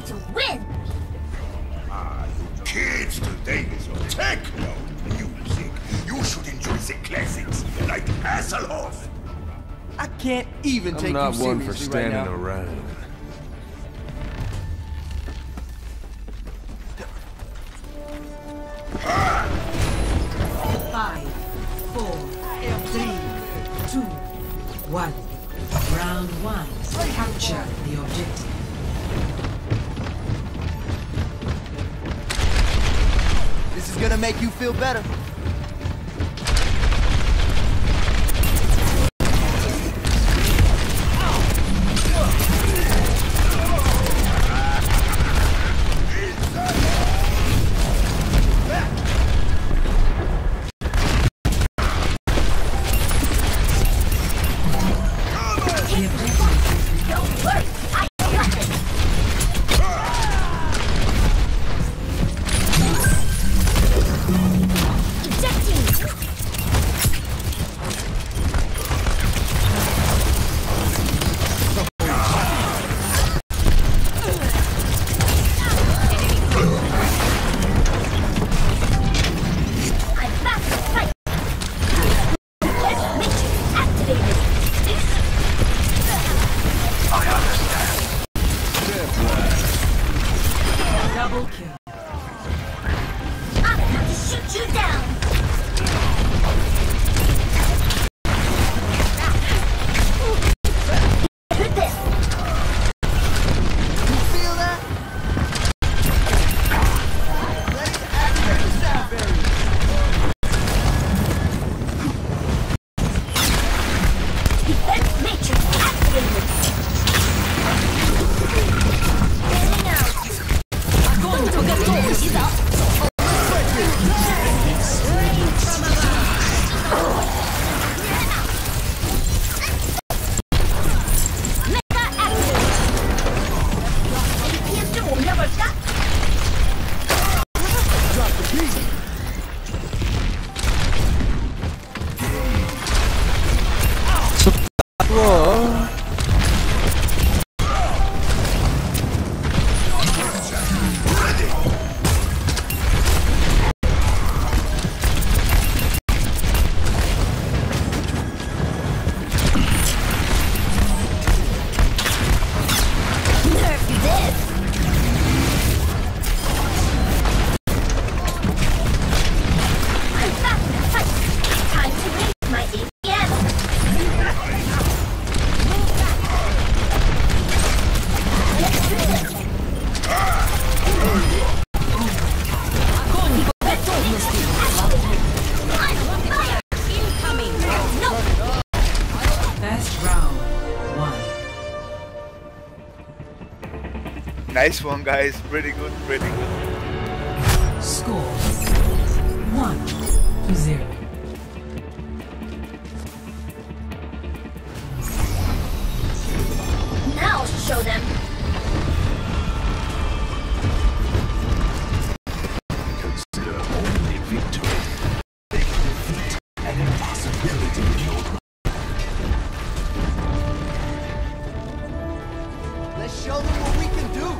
to win! Kids today is your techno music. You should enjoy the classics like Hasselhoff. I can't even take you I'm not seriously one for standing right now. around. Five, 4, 3, 2, 1. Round 1. Capture the objective. This is gonna make you feel better. Double kill. I'm about to shoot you down! Hit this! You feel that? Let it activate the sound barrier. Defense matrix activated! Getting out! Going to get low is up! Mega active! APM will never stop! Drop the beat. Whoa. Nerf this! I'm back in the fight! Time to raise my APM! Move back! Let's do this! I'm on fire! Incoming! No! Best round 1. Nice one, guys. Pretty good, pretty good. Score 1-0. Now I'll show them! Consider only victory. Make defeat an impossibility in your Let's show them what we can do.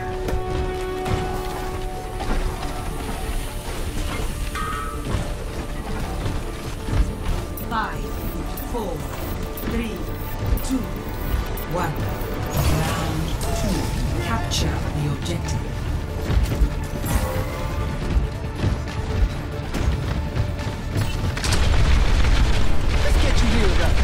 Five, 4, 3, 2, 1. Round 2. Capture the objective. Let's get you healed up.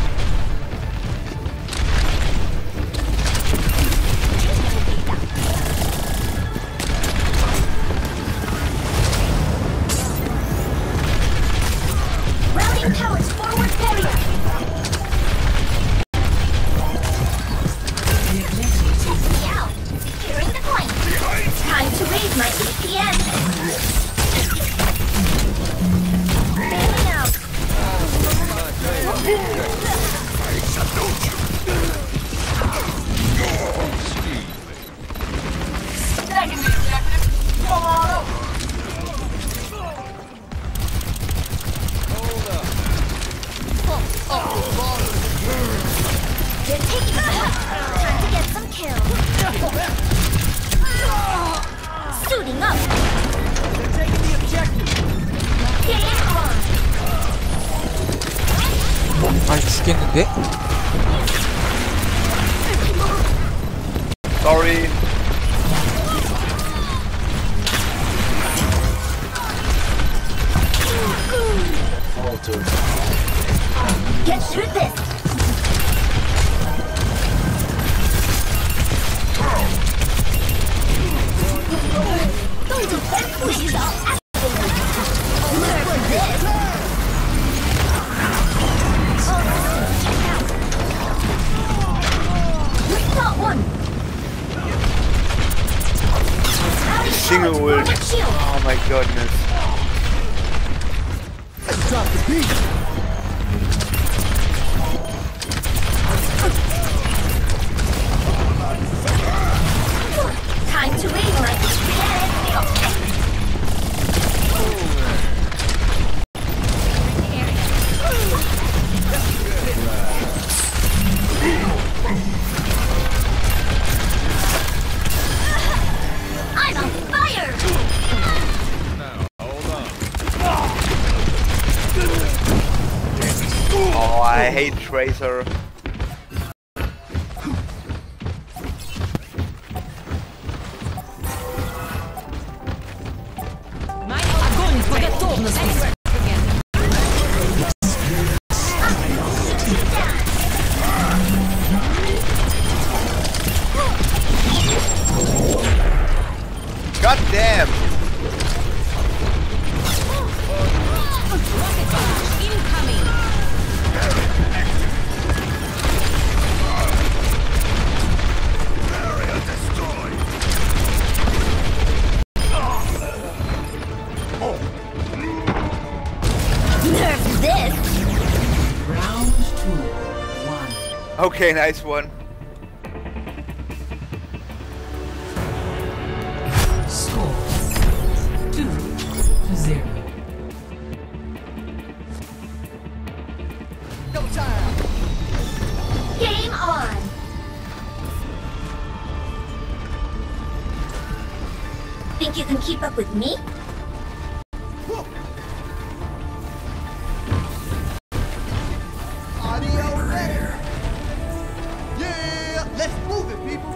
Routing towers forward barrier! The objective is Me out! Securing the point! Time to raise my APM! Go! They're taking the objective. Game on! 아니 죽겠는데? Sorry. Get through this! We shall activate! Nerf this! We got one! Single ult. Oh my goodness. Let's drop the beat. Time to ignite the objective! I'm on fire! Oh, I hate Tracer. Огонь по готовности! God damn! Nerf this! Round 2, 1. Okay, nice one. Score 2-0. Go time. Game on! Think you can keep up with me? Audio ready. Yeah, let's move it, people.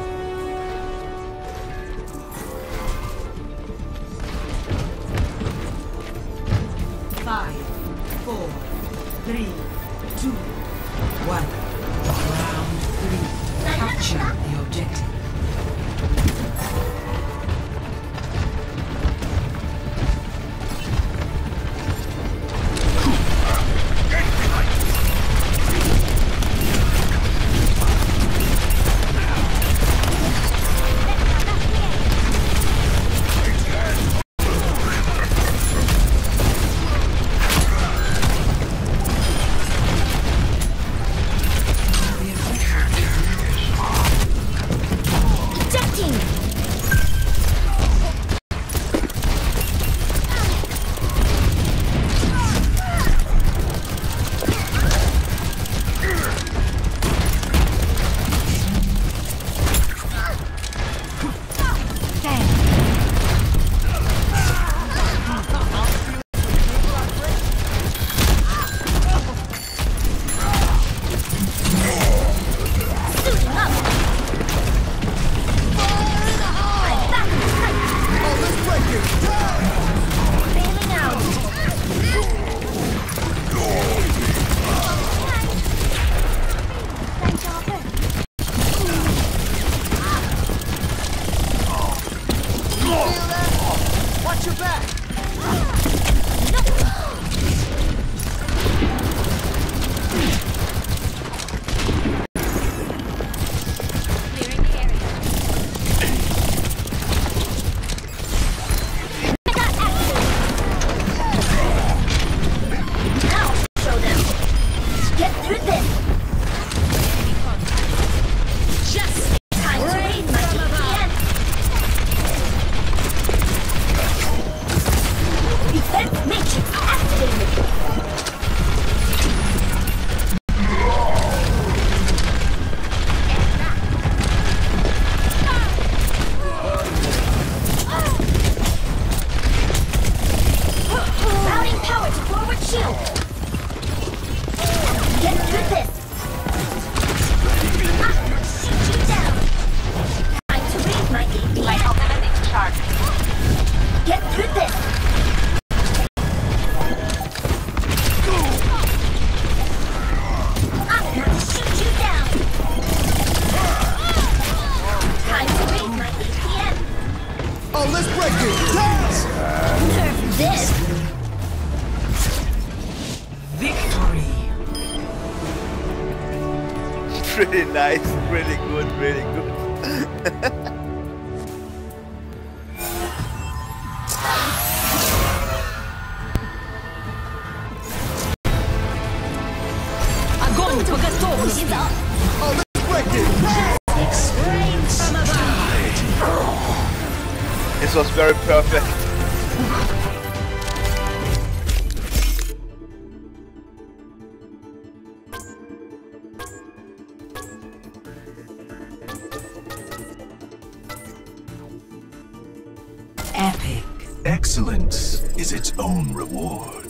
Five, 4, 3, 2, 1. Round 3. Capture the objective. really nice, really good, really good. Огонь по готовности! 不许走！ Break it! This was very perfect. Epic. Excellence is its own reward.